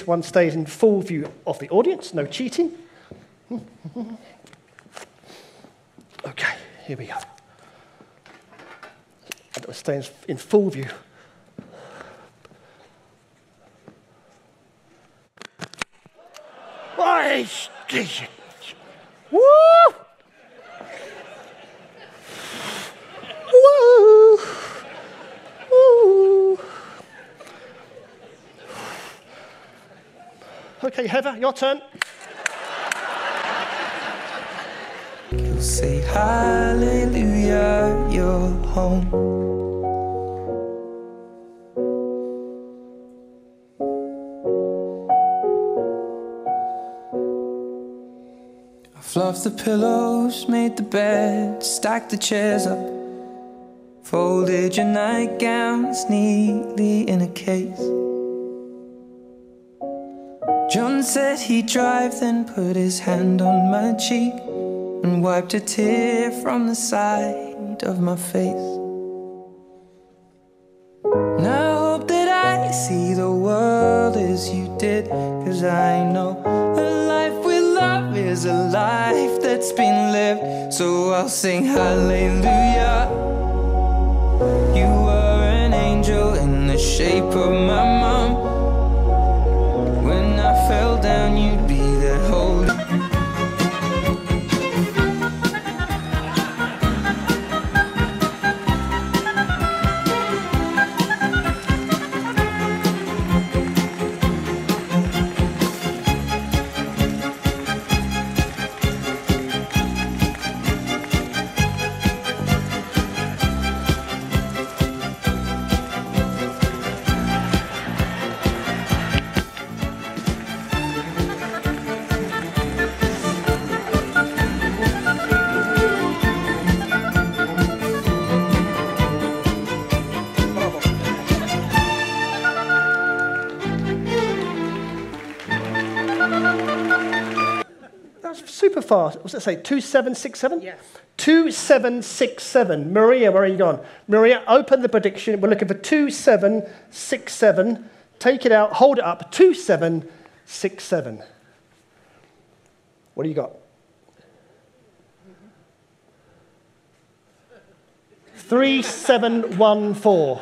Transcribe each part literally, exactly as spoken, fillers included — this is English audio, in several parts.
this one stays in full view of the audience, no cheating. Okay, here we go. And it stays in full view. Woo! Woo! Woo! Okay, Heather, your turn. You'll say hallelujah, you're home. I fluffed the pillows, made the bed, stacked the chairs up, folded your nightgowns neatly in a case. John said he'd drive, then put his hand on my cheek and wiped a tear from the side of my face. And I hope that I see the world as you did, 'cause I know a life with love is a life that's been lived. So I'll sing hallelujah. You were an angel in the shape of my mom. When I fell down, you'd be there holding. Super fast. What's that say? two seven six seven? Yes. two seven six seven. Maria, where are you gone? Maria, open the prediction. We're looking for two seven six seven. Take it out, hold it up. two seven six seven. What do you got? three seven one four.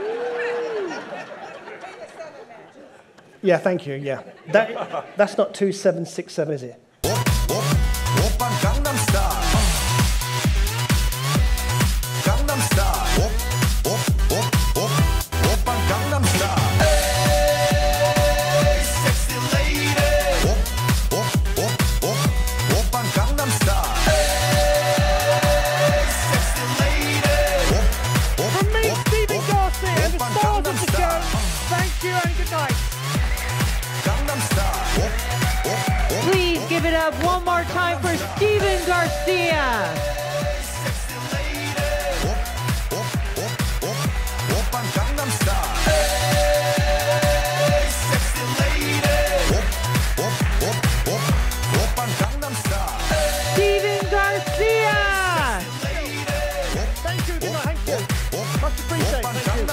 Yeah, thank you. Yeah. That, that's not two seven six seven, is it? Gangnam Style. Gangnam Style. Gangnam Style. Hey, sexy lady. Gangnam Style. Hey, sexy lady. From me, Stephen Garcia, and the stars of the show, thank you and good night. Gangnam Style. Please give it up one more time for Stephen Garcia. Stephen Garcia. Thank you, good night, thank you. Much appreciated, thank you.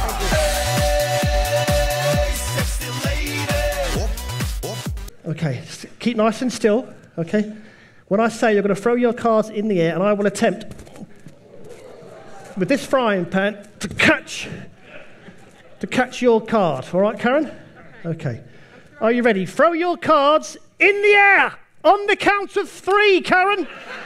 Okay, keep nice and still, okay? When I say you're going to throw your cards in the air, and I will attempt with this frying pan to catch, to catch your card. All right, Karen? Okay. Are you ready? Throw your cards in the air on the count of three, Karen.